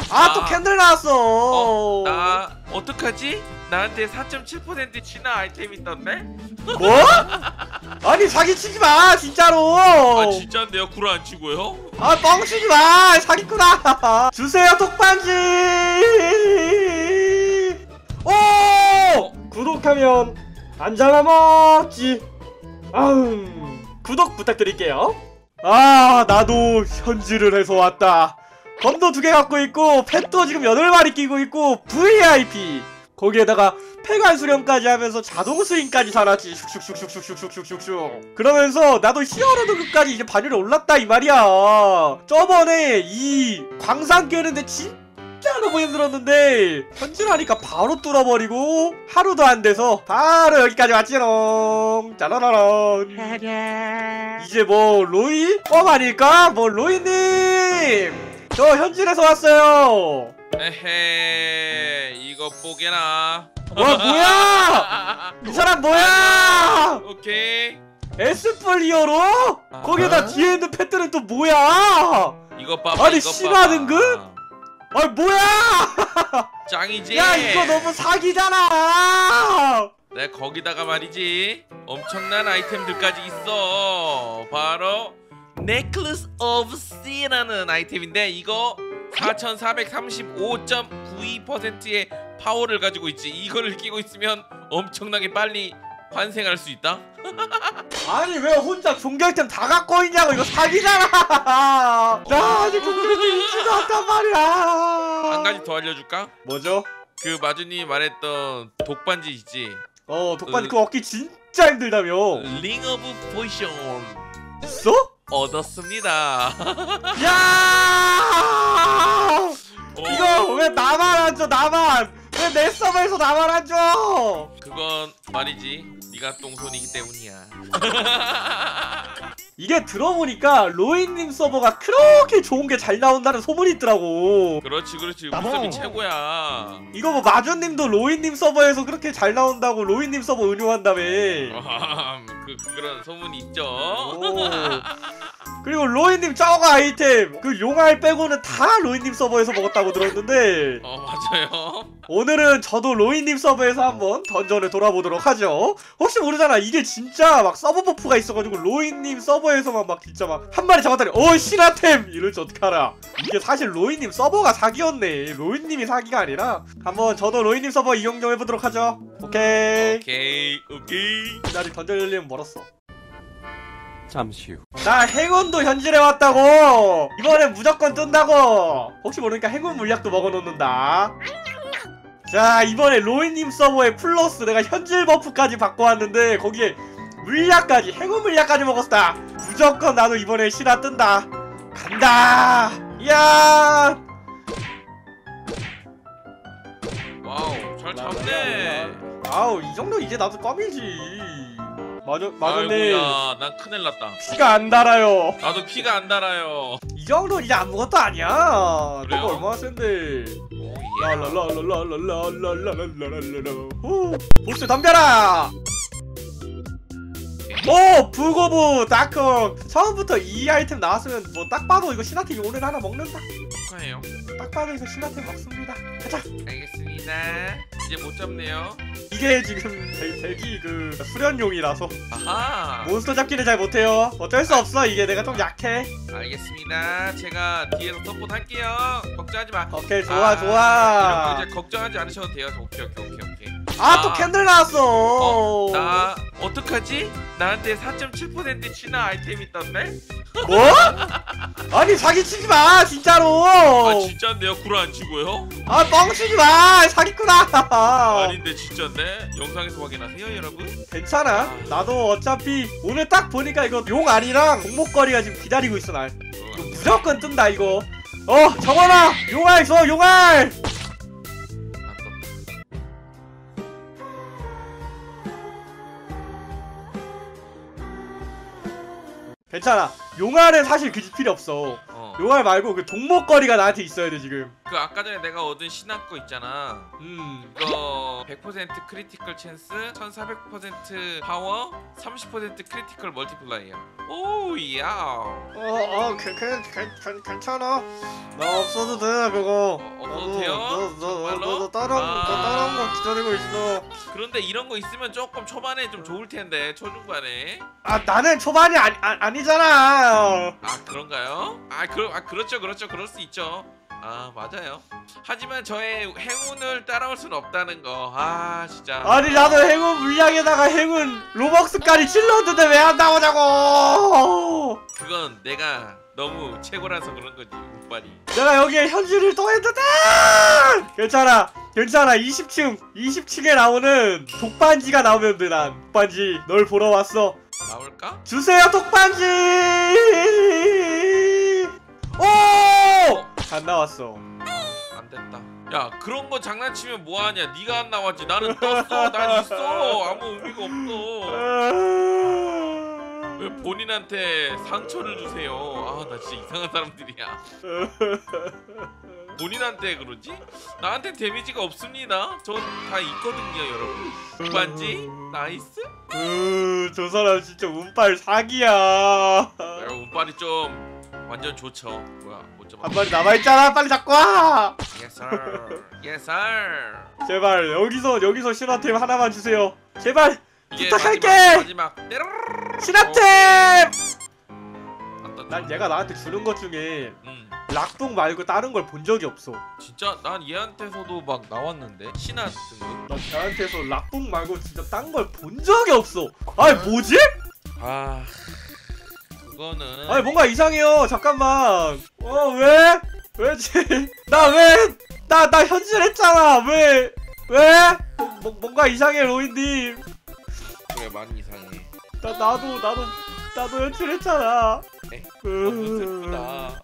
아, 또 캔들 나왔어. 나 어떡하지? 나한테 4.7% 진화 아이템이 떴네? 뭐? 아니 사기치지 마 진짜로. 아 진짜인데요? 구라 안 치고요? 아 뻥치지 마 사기꾼아. 주세요 톡반지. 오! 구독하면 안 잡아먹지. 구독 부탁드릴게요. 아 나도 현질을 해서 왔다. 검도 2개 갖고 있고 펫도 지금 8마리 끼고 있고 VIP 거기에다가 폐관 수령까지 하면서 자동 스윙까지 살았지. 슉슉슉슉슉슉슉슉슉. 그러면서 나도 히어로드급까지 이제 반열에 올랐다 이 말이야. 저번에 이 광산 깨는데 진짜 너무 힘들었는데 현질하니까 바로 뚫어버리고 하루도 안 돼서 바로 여기까지 왔지롱. 짜라라란. 이제 뭐 로이? 아닐까? 뭐 로이님 저 현질에서 왔어요. 에헤 이거 뽀개나. 와 뭐야? 이 사람 뭐야? 오케이 에스플 히어로? 거기에다 뒤에 있는 펫들은 또 뭐야? 이거 봐봐. 아니 이거 신화 봐봐. 등급? 아니 뭐야? 짱이지? 야 이거 너무 사기잖아. 네 거기다가 말이지 엄청난 아이템들까지 있어. 바로 Necklace of Sea라는 아이템인데 이거 4435.92%의 파워를 가지고 있지. 이거를 끼고 있으면 엄청나게 빨리 환생할 수 있다. 아니 왜 혼자 종결템 다 갖고 있냐고. 이거 사기잖아. 나 아직 종결템 있지도 않단 말이야. 한 가지 더 알려줄까? 뭐죠? 그 마주님이 말했던 독반지 있지? 독반지 그거 얻기 진짜 힘들다며. 링 오브 포지션 있어? 얻었습니다. 야! 이거 왜 나만 안 줘? 나만 왜 내 서버에서 나만 안 줘? 그건 말이지 네가 똥손이기 때문이야. 이게 들어보니까 로이님 서버가 그렇게 좋은 게 잘 나온다는 소문이 있더라고. 그렇지 우섭이 최고야. 이거 뭐 마주님도 로이님 서버에서 그렇게 잘 나온다고 로이님 서버 은유한다며. 그런 소문이 있죠. 오. 그리고 로이님 저거 아이템 그 용알 빼고는 다 로이님 서버에서 먹었다고 들었는데 맞아요. 오늘은 저도 로이님 서버에서 한번 던전을 돌아보도록 하죠. 혹시 모르잖아. 이게 진짜 막 서버 버프가 있어가지고 로이님 서버에서만 막 진짜 막 한 마리 잡았더니 신화템 이럴지 어떡하라. 이게 사실 로이님 서버가 사기였네. 로이님이 사기가 아니라 한번 저도 로이님 서버 이용 좀 해보도록 하죠. 오케이. 아직 던전 열리면 멀었어. 잠시 후. 나 행운도 현질해 왔다고. 이번엔 무조건 뜬다고. 혹시 모르니까 행운 물약도 먹어놓는다. 자 이번에 로이님 서버에 플러스 내가 현질 버프까지 받고 왔는데 거기에 물약까지 행운 물약까지 먹었다. 무조건 나도 이번에 신화 뜬다. 간다. 이야. 와우 잘 잡네. 아우 이 정도 이제 나도 껌이지. 맞았네. 아이고야 난 큰일 났다. 피가 안 달아요. 나도 피가 안 달아요. 이 정도 이제 아무것도 아니야. 그래요? 너가 얼마나 센데. 라라라라라라라라라라라라라. 보스 덤벼라. 오 부고부 다크. 처음부터 이 아이템 나왔으면 뭐 딱 봐도 이거 신화템이 오늘 하나 먹는다. 축하해요. 딱 봐도 이거 신화템 먹습니다. 가자. 알겠습니다. 이제 못 잡네요. 이게 지금 대기 그 수련용이라서 아하. 몬스터 잡기는 잘 못해요. 어쩔 수 없어. 이게 내가 좀 약해. 알겠습니다. 제가 뒤에서 서포트 할게요. 걱정하지 마. 오케이 좋아 이런 좋아. 거 이제 걱정하지 않으셔도 돼요. 오케이. 아 또 캔들 나왔어. 나 어떡하지? 나한테 4.7% 진화 아이템이 떴네? 뭐? 아니 사기치지 마 진짜로. 아 진짜인데요? 구라 안 치고요? 아 뻥치지 마 사기꾼아. 아닌데 진짜인데? 영상에서 확인하세요 여러분. 괜찮아. 나도 어차피 오늘 딱 보니까 이거 용알이랑 공목거리가 지금 기다리고 있어 날. 이거 무조건 뜬다 이거. 정원아 용알 줘 용알. 안 떴다. 괜찮아. 용알은 사실 그 집 필요 없어. 요말 말고 그 동목거리가 나한테 있어야 돼 지금. 그 아까 전에 내가 얻은 신화 거 있잖아. 이거 100% 크리티컬 찬스, 1400% 파워, 30% 크리티컬 멀티플라이어. 오야. 괜찮아. 나 없어도 돼 그거. 없어도 돼요? 정말로? 너 따라온 거 기다리고 있어. 그런데 이런 거 있으면 조금 초반에 좀 좋을 텐데 초중반에. 아 나는 초반이 아니잖아. 아 그런가요? 그렇죠 그럴 수 있죠. 아 맞아요. 하지만 저의 행운을 따라올 순 없다는 거. 아 진짜. 아니 나도 행운 물량에다가 행운 로벅스까지 찔렀는데 왜 안 나오냐고. 그건 내가 너무 최고라서 그런 거지 운빨이. 내가 여기에 현질을 또 했는데. 괜찮아 20층에 나오는 독반지가 나오면 돼. 난 독반지 널 보러 왔어. 나올까? 주세요 독반지. 오! 안 나왔어. 안 됐다. 야 그런 거 장난치면 뭐하냐. 네가 안 나왔지. 나는 떴어. 난 있어. 아무 의미가 없어. 왜 본인한테 상처를 주세요. 아 나 진짜 이상한 사람들이야. 본인한테 그러지? 나한테 데미지가 없습니다. 전 다 있거든요 여러분. 운반지? 나이스? 저 사람 진짜 운빨 사기야. 내가 운빨이 좀 완전 좋죠. 뭐야 못 잡아. 한 마리 남아있잖아. 빨리 잡고 와. Yes sir. Yes sir. 제발 여기서 신화템 하나만 주세요. 제발 이게 부탁할게. 마지막. 신화템. 안 떴죠? 난 얘가 나한테 주는 것 중에 음. 락동 말고 다른 걸 본 적이 없어. 진짜 난 얘한테서도 막 나왔는데 신화 등급. 난 걔한테서 락동 말고 진짜 딴 걸 본 적이 없어. 아니 뭐지? 아 그거는 아니 뭔가 이상해요. 잠깐만. 왜? 왜지? 나 현질했잖아. 왜? 뭔가 이상해 로이님. 왜 많이 이상해. 나도 현질했잖아. 네? 너무 슬프다.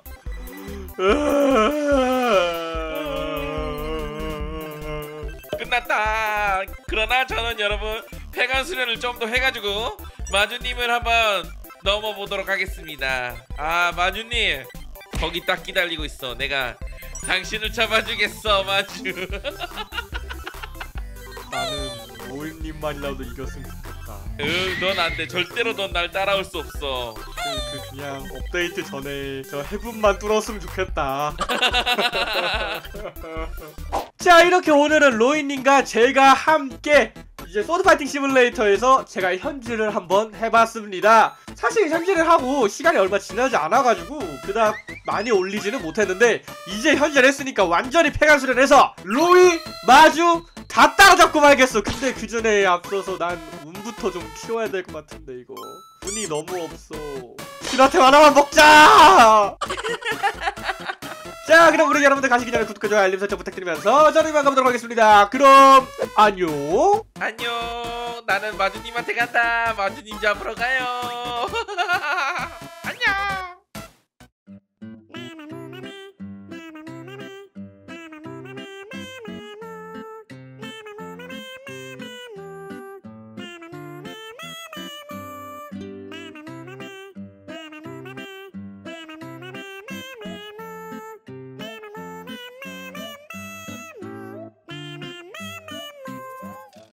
끝났다. 그러나 저는 여러분 폐간 수련을 좀 더 해가지고 마주님을 한번 넘어보도록 하겠습니다. 아 마주님 거기 딱 기다리고 있어. 내가 당신을 잡아주겠어 마주. 나는 로이님만이라도 이겼으면 좋겠다. 응, 넌 안 돼. 절대로 넌 날 따라올 수 없어. 그냥 업데이트 전에 저 해분만 뚫었으면 좋겠다. 자 이렇게 오늘은 로이님과 제가 함께 이제 소드파이팅 시뮬레이터에서 제가 현질을 한번 해봤습니다. 사실 현질을 하고 시간이 얼마 지나지 않아가지고 그닥 많이 올리지는 못했는데 이제 현질했으니까 완전히 폐간수련해서 로이, 마주 다 따라잡고 말겠어. 근데 그 전에 앞서서 난 운부터 좀 키워야 될 것 같은데 이거 운이 너무 없어. 신화템 하나만 먹자. 자 그럼 우리 여러분들 가시기 전에 구독과 좋아요 알림 설정 부탁드리면서 저는 이만 가보도록 하겠습니다. 그럼 안녕. 안녕. 나는 마주님한테 간다. 마주님 잡으러 가요.